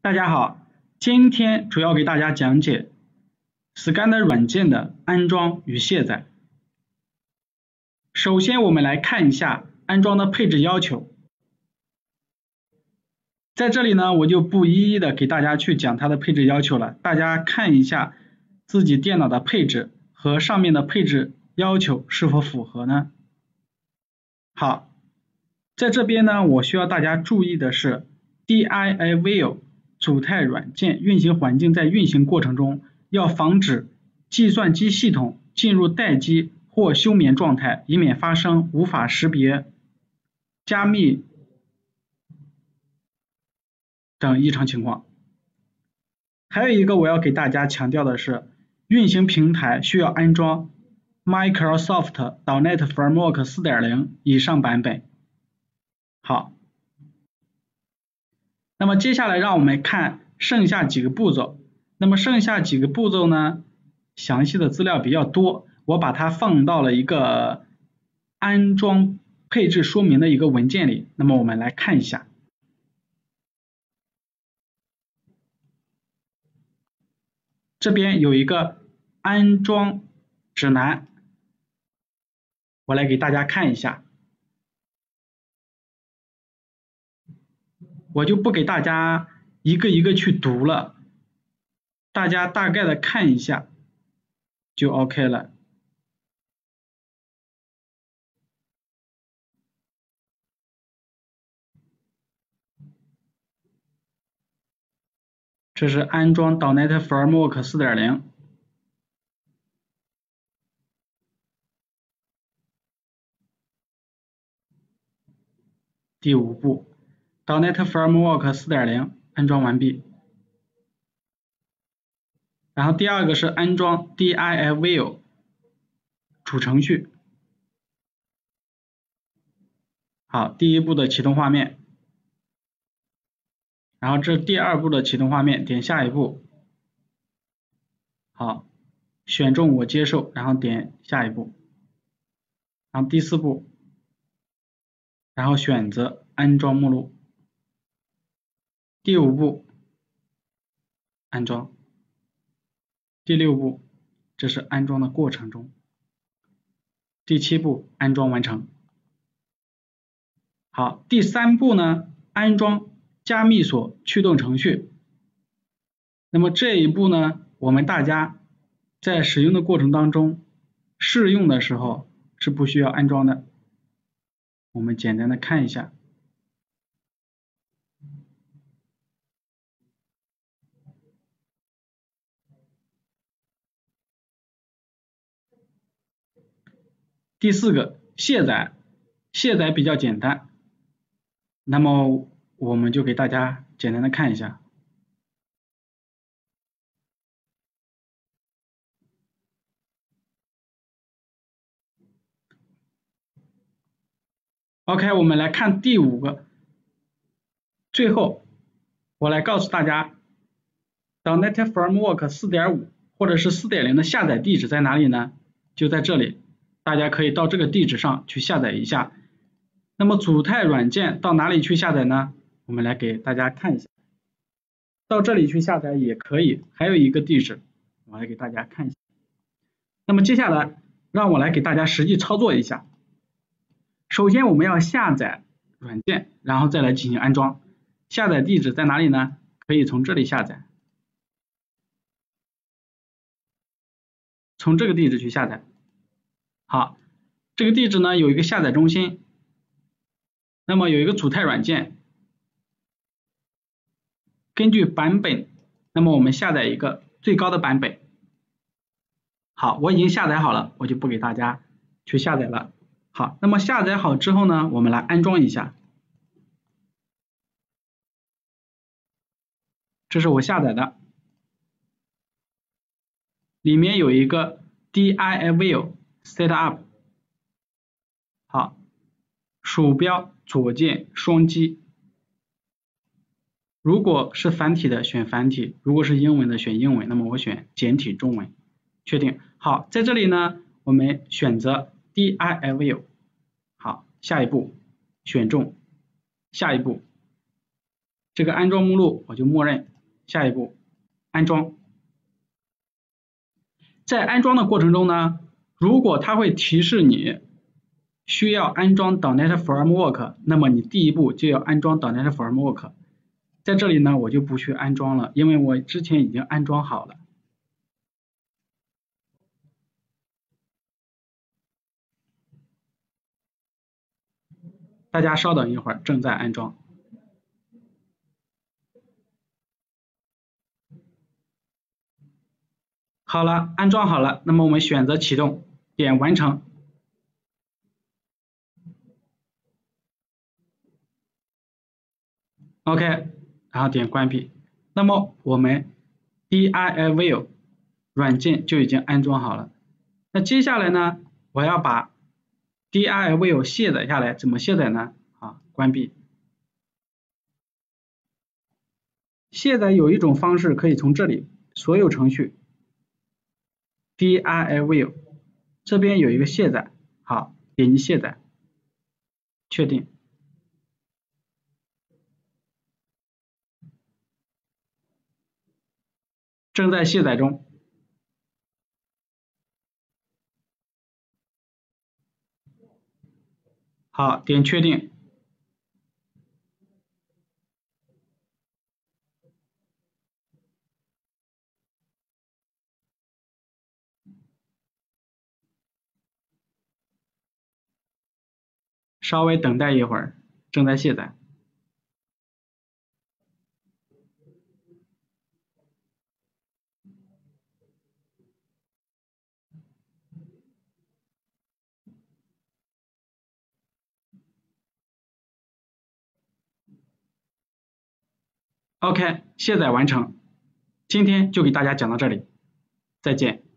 大家好，今天主要给大家讲解 Scanner 软件的安装与卸载。首先我们来看一下安装的配置要求。在这里呢，我就不一一的给大家去讲它的配置要求了，大家看一下自己电脑的配置和上面的配置要求是否符合呢？好，在这边呢，我需要大家注意的是 DIAView 组态软件运行环境在运行过程中，要防止计算机系统进入待机或休眠状态，以免发生无法识别、加密等异常情况。还有一个我要给大家强调的是，运行平台需要安装 Microsoft.NET Framework 4.0 以上版本。好，那么接下来让我们看剩下几个步骤。那么剩下几个步骤呢，详细的资料比较多，我把它放到了一个安装配置说明的一个文件里。那么我们来看一下。这边有一个安装指南，我来给大家看一下。我就不给大家一个一个去读了，大家大概的看一下就 OK 了。这是安装 .NET Framework 4.0。第5步 .NET Framework 4.0 安装完毕。然后第二个是安装 DIAView 主程序。好，第一步的启动画面。然后这第二步的启动画面，点下一步。好，选中我接受，然后点下一步。然后第4步，然后选择安装目录。第5步，安装。第6步，这是安装的过程中。第7步，安装完成。好，第3步呢，安装加密锁驱动程序。那么这一步呢，我们大家在使用的过程当中，试用的时候是不需要安装的。我们简单的看一下。第4个，卸载。卸载比较简单，那么我们就给大家简单的看一下。OK， 我们来看第5个。最后，我来告诉大家 .NET Framework 4.5 或者是 4.0 的下载地址在哪里呢？就在这里，大家可以到这个地址上去下载一下。那么组态软件到哪里去下载呢？我们来给大家看一下。到这里去下载也可以，还有一个地址，我来给大家看一下。那么接下来让我来给大家实际操作一下。首先我们要下载软件，然后再来进行安装。下载地址在哪里呢？可以从这里下载，从这个地址去下载。好，这个地址呢有一个下载中心，那么有一个组态软件，根据版本，那么我们下载一个最高的版本。好，我已经下载好了，我就不给大家去下载了。好，那么下载好之后呢，我们来安装一下。这是我下载的，里面有一个 DIAView Setup。好，鼠标左键双击，如果是繁体的选繁体，如果是英文的选英文，那么我选简体中文，确定。好，在这里呢，我们选择 DIAView。好，下一步选中，下一步这个安装目录我就默认下一步安装。在安装的过程中呢，如果它会提示你需要安装 .NET Framework， 那么你第一步就要安装 .NET Framework。在这里呢，我就不去安装了，因为我之前已经安装好了。大家稍等一会儿，正在安装。好了，安装好了，那么我们选择启动，点完成。OK， 然后点关闭。那么我们 DIFview 软件就已经安装好了。那接下来呢，我要把 DIFview 卸载下来，怎么卸载呢？关闭。卸载有一种方式，可以从这里所有程序 DIFview 这边有一个卸载，好，点击卸载，确定。正在卸载中。好，点确定。稍微等待一会儿，正在卸载。OK， 卸载完成。今天就给大家讲到这里，再见。